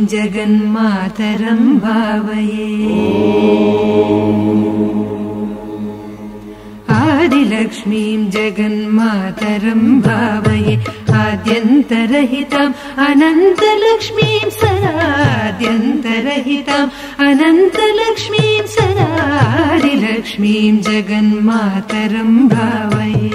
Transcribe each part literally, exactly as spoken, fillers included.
जगन्मातरं भावये। आदिलक्ष्मीं जगन्मातरं भावये। आद्यन्तरहिताम् अनन्तलक्ष्मीं सदाद्यन्तरहिताम् अनन्तलक्ष्मीं सदा आदिलक्ष्मीं जगन्मातरं भावये।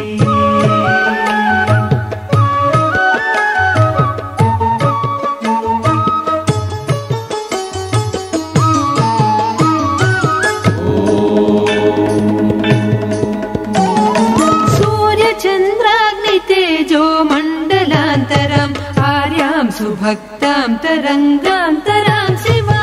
सुभक्तां तरङ्गान्तरां शिवा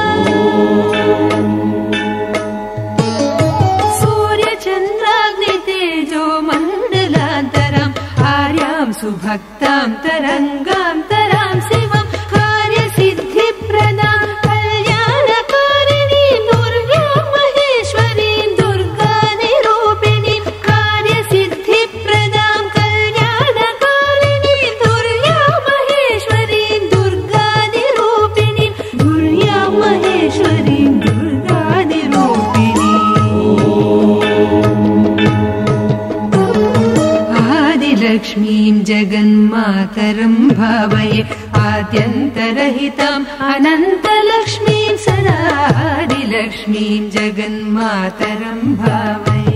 सूर्यचन्द्राग्नितेजो मण्डलान्तराम् आर्यां सुभक्तां तरङ्गान्तरां शिवं कार्यसिद्धिप्रदां कल्याणकारिणीं दुर्गां महेश्वरीं दुर्गानिरूपिणीं कार्यसिद्धिप्रदां कल्याणकारिणीं दुर्गां महेश्वरीं दुर्गानिरूपिणीं दुर्गां महेश्वरीं दुर्गानिरूपिणीं। आदिलक्ष्मीं जगन्मातरं भावये। आद्यन्तरहिताम् अनन्तलक्ष्मीं सदा आदिलक्ष्मीं जगन्मातरं भावये।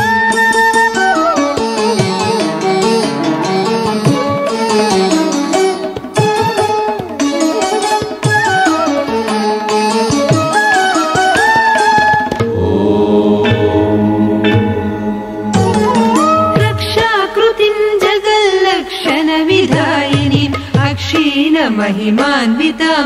रक्षाकृतिं जगल्लक्षणविधायिनीम् अक्षीणमहिमान्वितां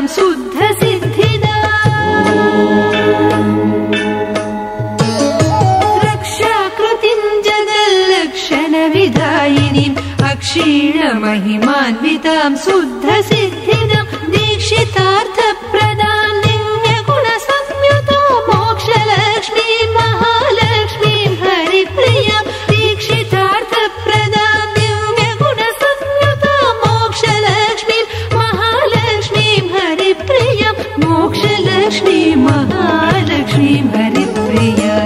शुद्धसिद्धिदाम् रक्षाकृतिं जगल्लक्षणविधायिनीम् अक्षीणमहिमान्वितां शुद्धसिद्धिदाम् दीक्षितार्थप्रदां दिव्यगुणसंयुतां मोक्षलक्ष्मीं महालक्ष्मीं हरिप्रियां दीक्षितार्थप्रदां दिव्यगुणसंयुतां मोक्षलक्ष्मीं महालक्ष्मीं हरिप्रियां मोक्षलक्ष्मीं महालक्ष्मीं हरिप्रिया।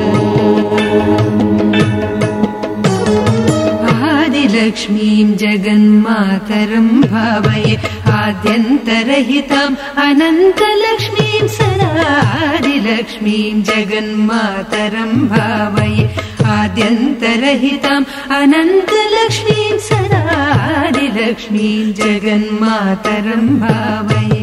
आदिलक्ष्मीं जगन्मातरं भावये। आद्यन्तरहिताम् अनन्तलक्ष्मीं सदा आदिलक्ष्मीं जगन्मातरं भावये। आद्यन्तरहिताम् अनन्तलक्ष्मीं सदा आदिलक्ष्मीं जगन्मातरं भावये।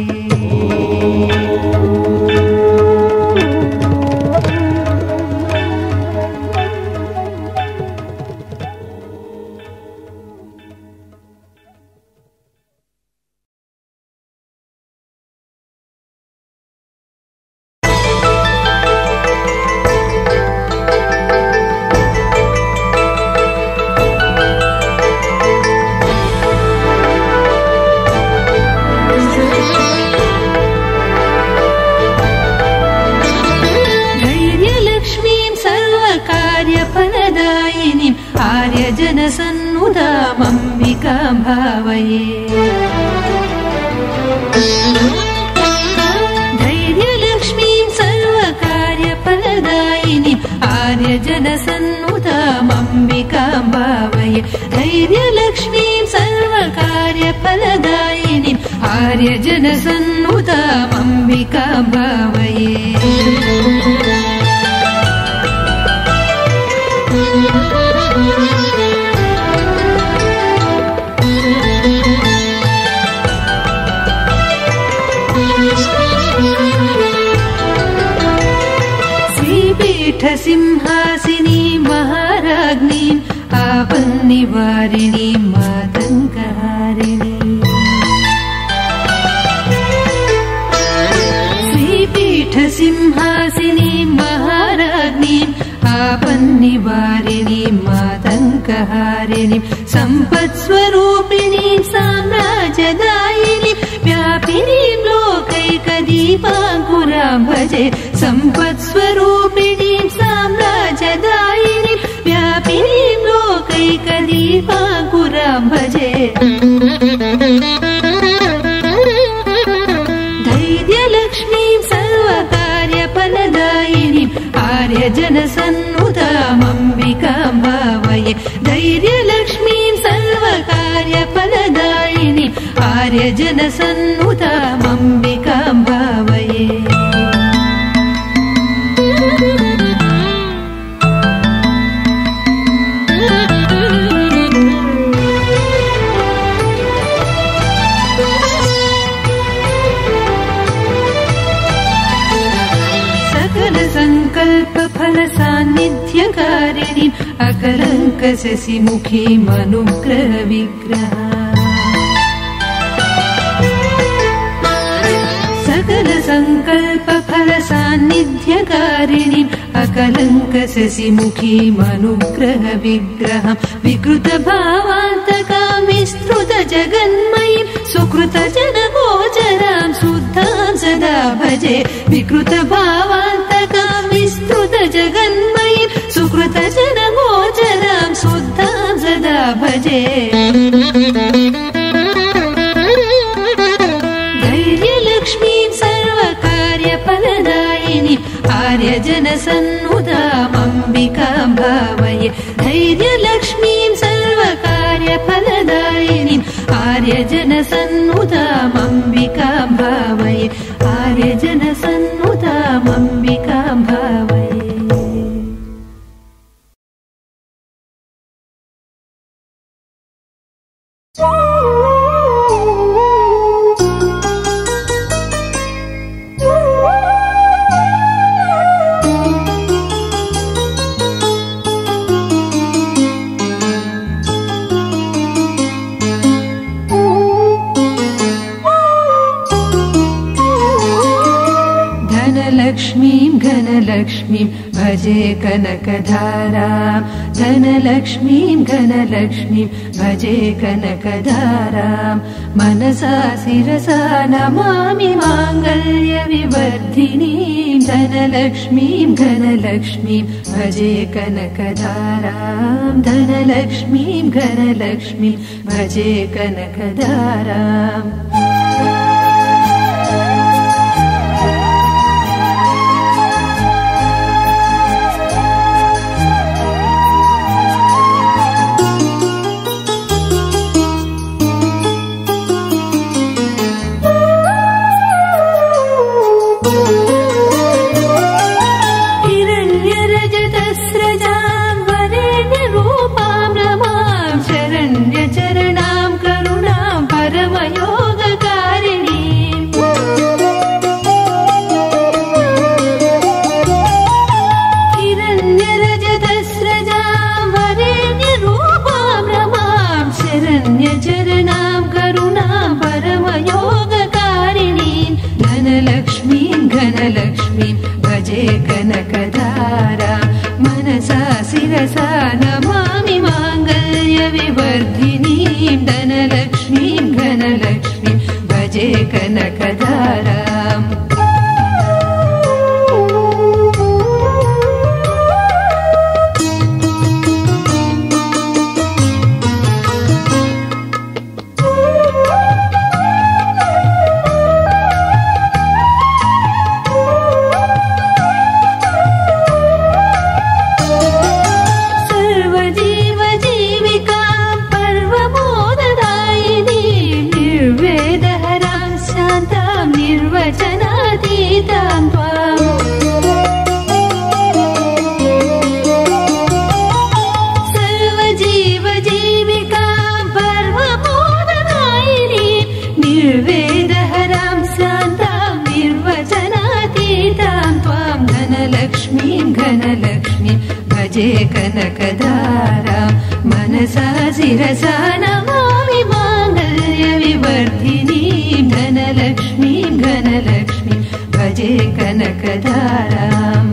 आर्यजनसन्नुतामम्बिकां भावये। धैर्यलक्ष्मीं सर्वकार्यफलदायिनीम् आर्यजनसन्नुतामम्बिकां भावये। धैर्यलक्ष्मीं सर्वकार्यफलदायिनीम् आर्यजनसन्नुतामम्बिकां भावये। श्रीपीठसिंहासिनीं महाराज्ञीं आपन्निवारिणीं मातङ्गहारिणीं श्रीपीठसिंहासिनीं महाराज्ञीं आपन्निवारिणीं मातङ्गहारिणीं सम्पत्स्वरूपिणीं साम्राज्यदायिनीं व्यापिनीं लोकैकदीपाङ्कुरां भजे। सम्पत्स्वरूपिणीं साम्राज्यदायिनीं व्यापिनीं लोकैकदीपाङ्कुरां भजे। आर्यजनसन्नुतामम्बिकां भावये धैर्यलक्ष्मीं सर्वकार्यफलदायिनीं आर्यजनसन्नुतामम्बिकां भावये सान्निध्यकारिणीम् अकलङ्क शशिमुखीम् अनुग्रह विग्रह सकल संकल्प फल सान्निध्यकारिणीम् अकलङ्क शशिमुखीम् अनुग्रह विग्रहम् विकृत भावान्तकां विस्तृत जगन्मयीं सुकृत जन गोचरां शुद्धां सदा भजे विकृत भावान्तकां विस्तृत जगन्मयीं सुकृत जन गोचरां शुद्धां सदा भजे धैर्यलक्ष्मीं सर्वकार्यफलदायिनीं आर्यजनसन्नुतामम्बिकां भावये धैर्यलक्ष्मीं सर्वकार्यफलदायिनीं आर्यजनसन्नुतामम्बिकां भावये आर्यजनसन्नुतामम्बिकां भावये धनलक्ष्मीं घनलक्ष्मीं भजे कनकधारां धनलक्ष्मीं घनलक्ष्मीं भजे कनकधारां मनसा शिरसा नमामि माङ्गल्यविवर्धिनीं धनलक्ष्मीं घनलक्ष्मीं भजे कनकधारां धनलक्ष्मीं घनलक्ष्मीं भजे कनकधाराम् धनलक्ष्मीं भजे कनकधारां मनसा शिरसा नमामि माङ्गल्यविवर्धिनीं धनलक्ष्मीं घनलक्ष्मीं भजे कनकधाराम् घनलक्ष्मीं भजे कनकधारां मनसा शिरसा नमामि माङ्गल्यविवर्धिनीं धनलक्ष्मीं घनलक्ष्मीं भजे कनकधाराम्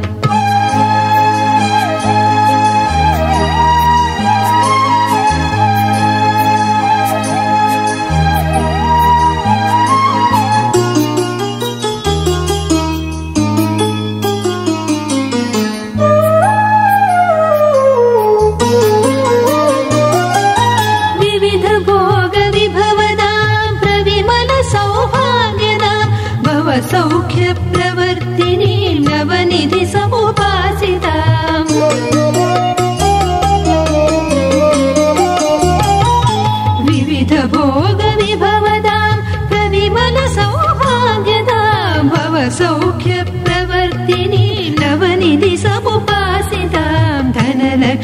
सौख्य प्रवर्तिनी नवनी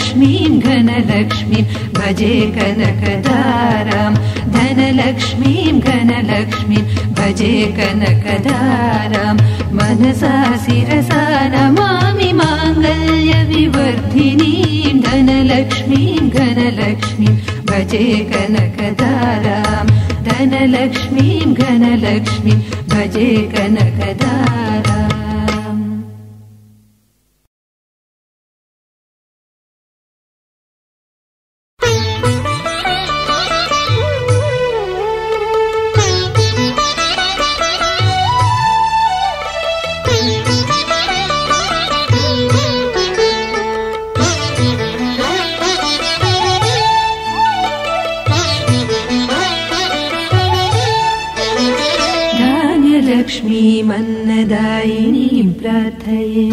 धनलक्ष्मीं घनलक्ष्मीं भजे कनकदारां धनलक्ष्मीं घनलक्ष्मीं भजे कनकदारां मनसा शिरसा नमामि माङ्गल्यविवर्धिनीं धनलक्ष्मीं घनलक्ष्मीं भजे कनकदारां धनलक्ष्मीं घनलक्ष्मीं भजे कनकदाराम्। लक्ष्मीमन्नदायिनीं प्रार्थये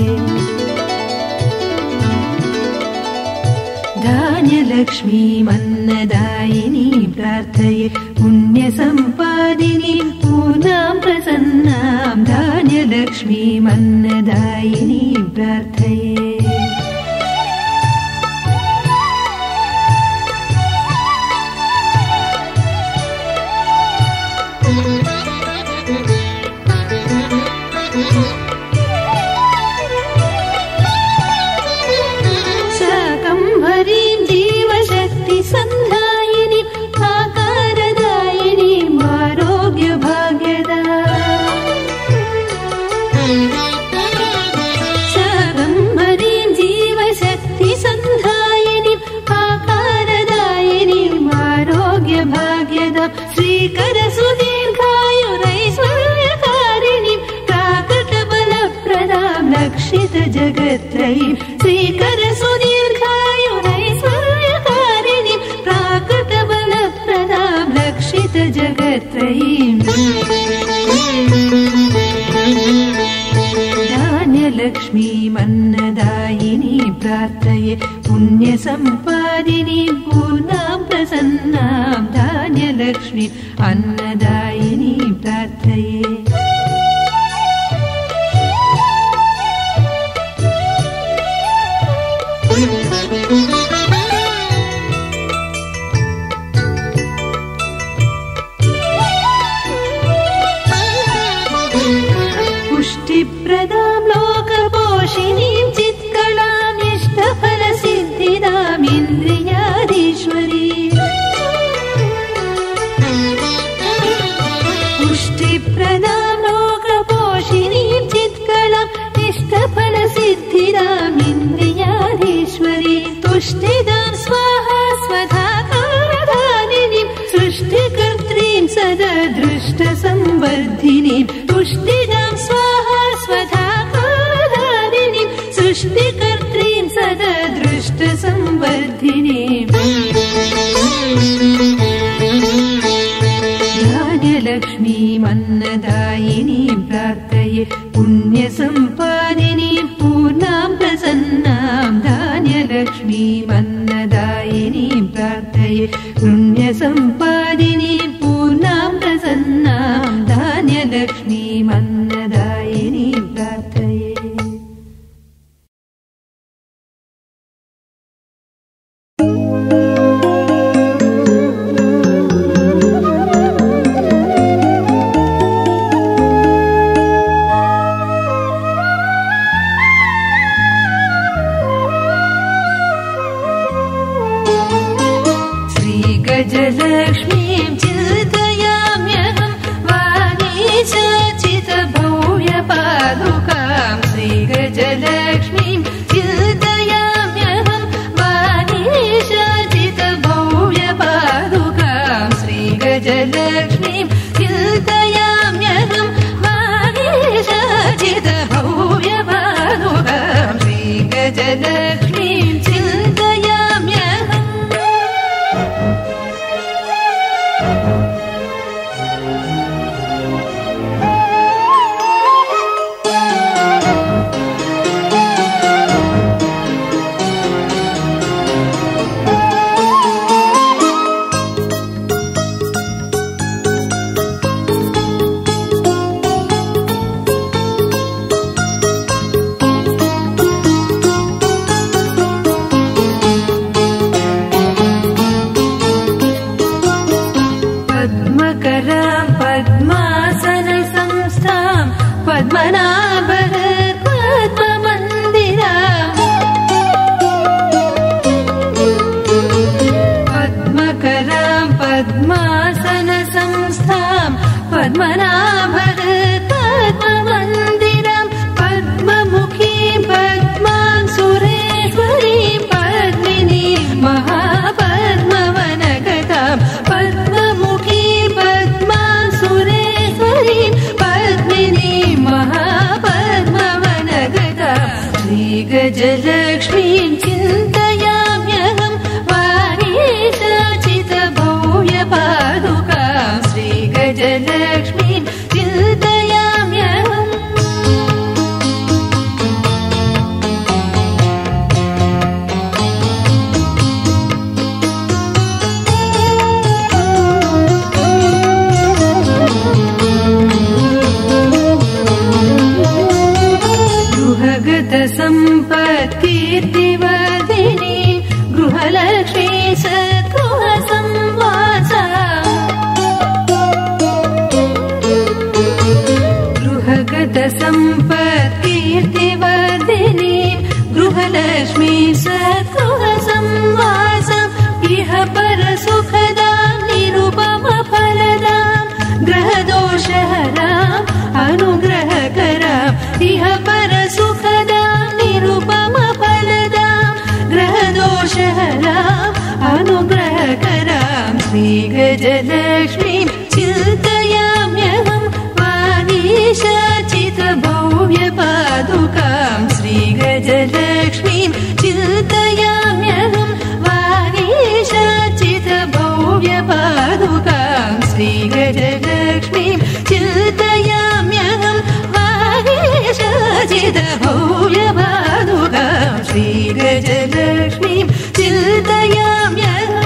धान्यलक्ष्मीमन्नदायिनीं प्रार्थये पुण्यसम्पादिनीं पूर्णां प्रसन्नां धान्यलक्ष्मीमन्नदायिनीं प्रार्थये। जगत्रयी श्रीकर सुदीर्घायुरैश्वर्यकारिणीं प्राकृतबलप्रदां लक्षित जगत्रयीं धान्यलक्ष्मीमन्नदायिनीं प्रार्थये पुण्यसम्पादिनीं पूर्णां प्रसन्नां धान्यलक्ष्मी अन्नदायिनीं प्रार्थये। पुष्टिप्रदां लोकपोषिणीं चित्कलां इष्टफलसिद्धिदाम् इन्द्रियाधीश्वरीं पुष्टिप्रदां लोकपोषिणीं चित्कलां इष्टफलसिद्धिदाम् इन्द्रियाधीश्वरी तुष्टिदां स्वाहा स्वधाकारधानिनीं सृष्टिकर्त्रीं सदा दृष्टसंवर्धिनीं तुष्टिदां स्वाहा स्वधाकारधानिनीं सृष्टिकर्त्रीं सदा दृष्टसंवर्धिनीं धान्यलक्ष्मीमन्नदायिनीं प्रार्थये पुण्यसम्पादिनीं पूर्णां प्रसन्नां धान्यलक्ष्मीमन्नदायिनीं प्रार्थये पुण्यसम्पादिनीं पूर्णां प्रसन्नां धान्यलक्ष्मीमन्नदायिनीं प्रार्थये। गजलक्ष्मीं चिन्तयाम्यहं वागीशाचितभव्यपादुकां श्रीगजलक्ष्मीं चिन्तयाम्यहं वागीशाचितभव्यपादुकां श्रीगजलक्ष्मीं चिन्तयाम्यहं वागीशाचितभव्यपादुकां श्रीगजलक्ष्मीं चिन्तयाम्यहम्। श्रीगजलक्ष्मीं चिन्तयाम्यहं वागीशाचितभव्यपादुकां श्रीगजलक्ष्मीं चिन्तयाम्यहम् सम्पत्कीर्तिवर्धिनी गृहलक्ष्मी सद्गृहसंवासा गृहगत सम्पत्कीर्तिवर्धिनी गृहलक्ष्मी सद्गृहसंवासा इह परसुखदां निरुपमफलदां ग्रहदोषहराम् अनुग्रहकराम् इह परसुखदां निरुपमफलदां ग्रहदोषहराम् अनुग्रहकरां श्रीगजलक्ष्मीं चिन्तयाम्यहं वागीशाचितभव्यपादुकां श्रीगजलक्ष्मीं चिन्तयाम्यहं वागीशाचितभव्यपादुकां श्रीगजलक्ष्मीं चिन्तयाम्यहं वागीशाचितभव्यपादुकां श्रीगजलक्ष्मीं चिन्तयाम्यहम्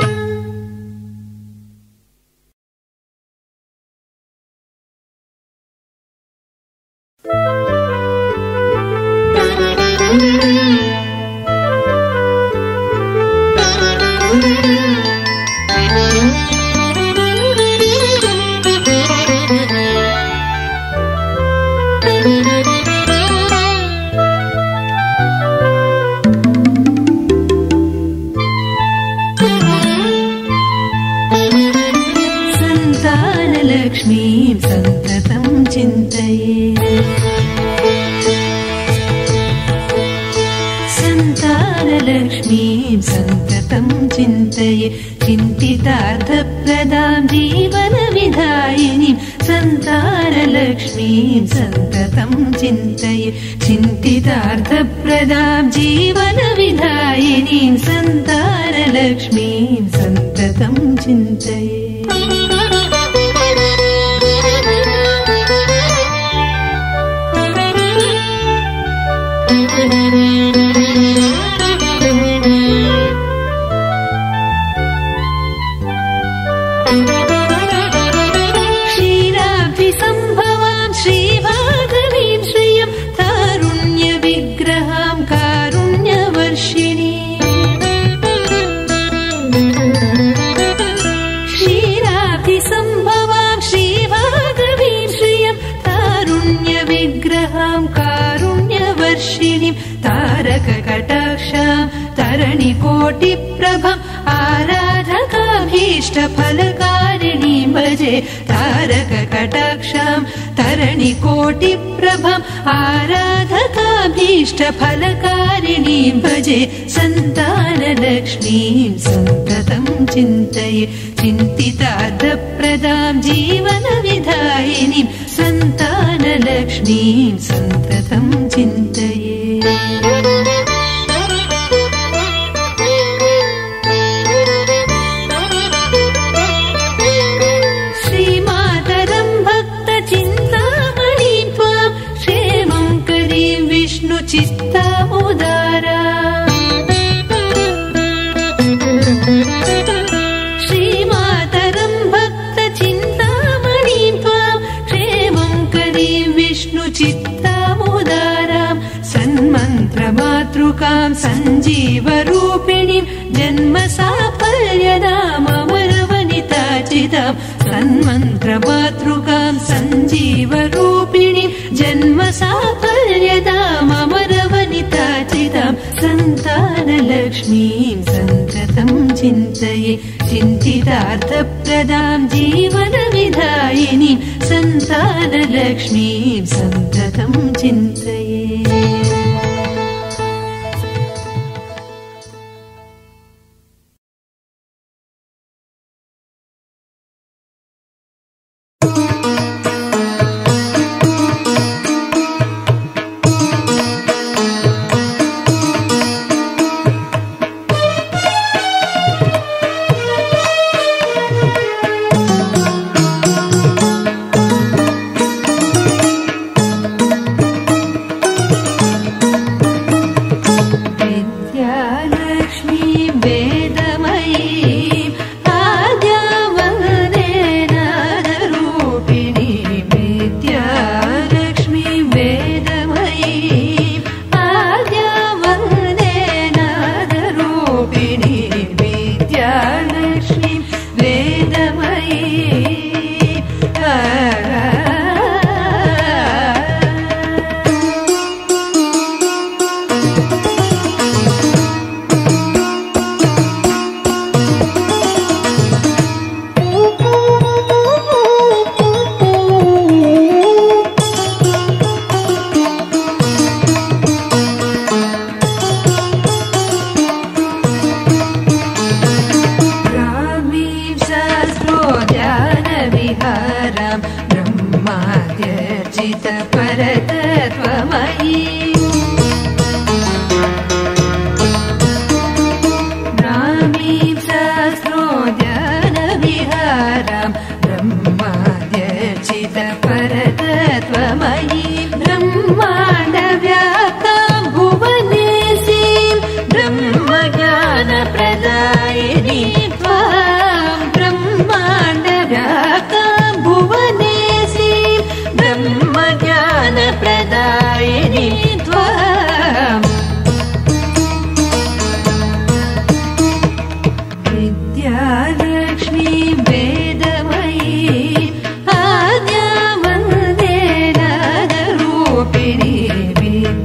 संतानलक्ष्मीं सन्ततं चिन्तये संतानलक्ष्मीं सन्ततं चिन्तये चिन्तितार्थप्रदां जीवनविधायिनीं संतानलक्ष्मीं सन्ततं चिन्तये चिन्तितार्थप्रदां जीवनविधायिनीं संतानलक्ष्मीं सन्ततं चिन्तये क्षीराब्धिसम्भवां श्रीभागवीं श्रियं तारुण्यविग्रहां कारुण्यवर्षिणीं क्षीराब्धिसम्भवां श्रीभागवीं श्रियं तारुण्यविग्रहां कारुण्यवर्षिणीं तारककटाक्षां तरणिकोटिप्रभाम् आराधकाभीष्टफलकारिणीं भजे तारककटाक्षां तरणिकोटिप्रभाम् आराधकाभीष्टफलकारिणीं भजे संतानलक्ष्मीं सन्ततं चिन्तये चिन्तितार्थप्रदां जीवनविधायिनीं संतानलक्ष्मीं सन्ततं चिन्तये चित्तामुदारा श्रीमातरं भक्तचिन्तामणिं त्वां क्षेमं करीं विष्णुचित्तामुदारां सन्मन्त्रमातृकां सञ्जीवरूपिणीं जन्म साफल्यदामरवनिताचितां सन्मन्त्रमातृकां सञ्जीवरूपिणीं जन्म साफल्यदामरवनिताचितां संतानलक्ष्मीं सन्ततं चिन्तये चिन्तितार्थप्रदां जीवनविधायिनीं संतानलक्ष्मीं सन्ततं चिन्तये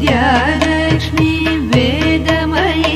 विद्यालक्ष्मी वेदमयी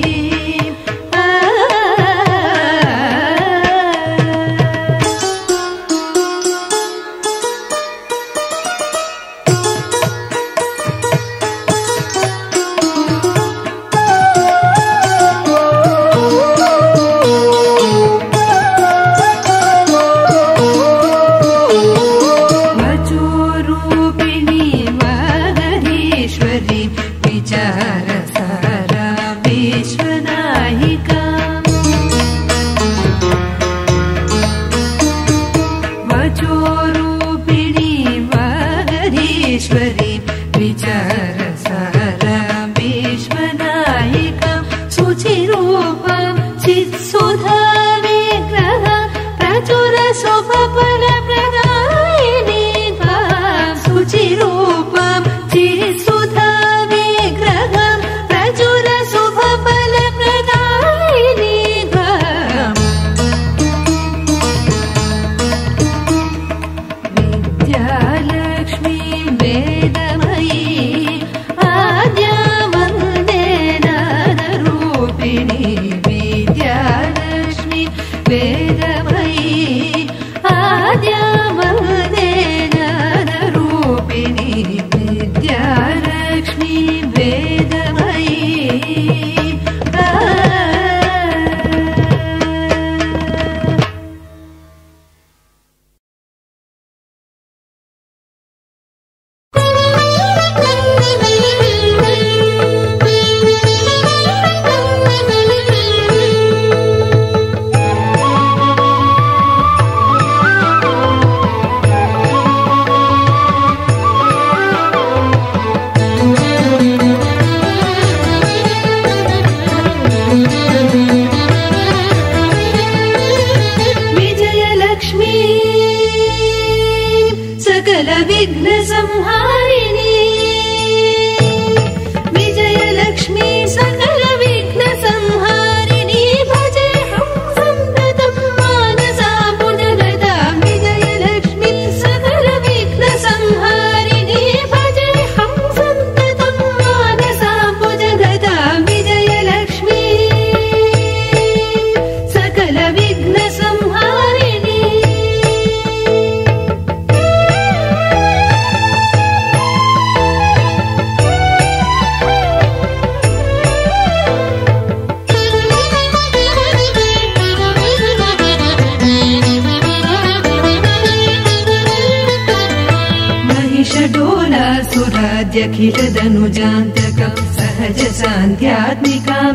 खिलदनुजान्तकं सहज सान्ध्यात्मिकां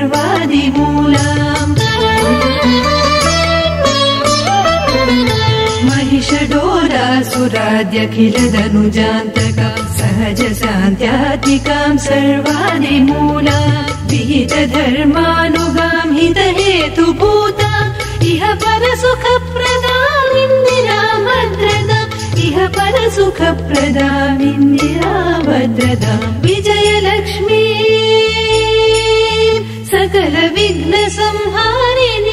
सर्वादिमूलाम् महिषडोलासुराद्यखिलदनुजान्तकं सहज सान्ध्यात्मिकां सर्वादिमूलाम् विहितधर्मानुगां हितहेतुभूताम् इह परसुखप्रदाम् इन्दिरां भद्रदाम् इह परसुखप्रदाम् इन्दिरां भद्रदाम् विजयलक्ष्मी सकल विघ्न संहारिणी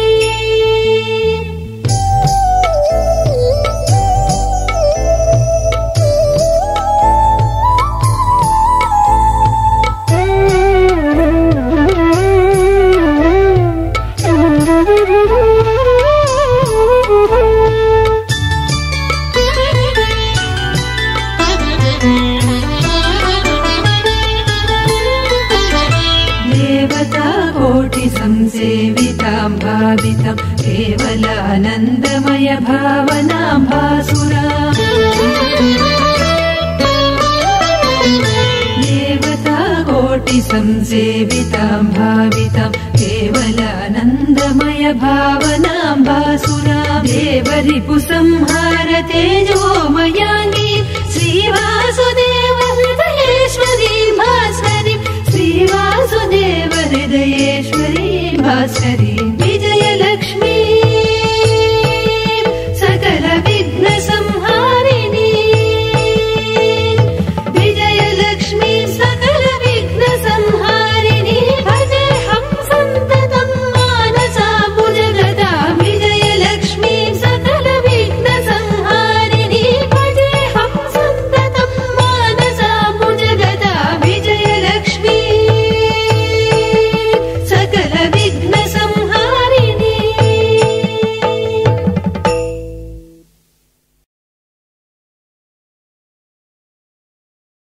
संसेवितां भावितां केवलानन्दमय भावनां भासुराम् देवता कोटि संसेवितां भावितां केवलानन्दमय भावनां भासुराम् देवरिपु संहार तेजोमयाङ्गी श्रीवासुदेव हृदयेश्वरी भास्वरी श्रीवासुदेव हृदयेश्वरी भास्वरी